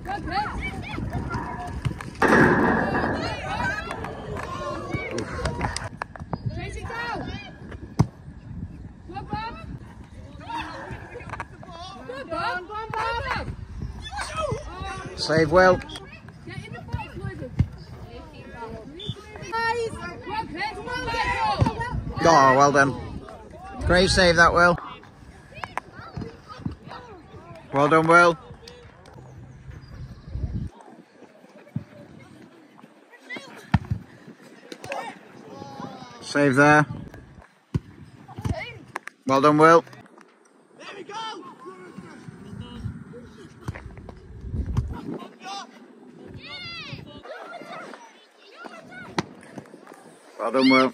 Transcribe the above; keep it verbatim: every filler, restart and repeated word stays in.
Chase it down. Good Bob. Good Bob. Go on, Bob. Save well. Get in the box, Lucas. Guys. Oh, well done. Great save that, Will. Well done, Will. Save there. Well done, Will. There we go. Well done, Will.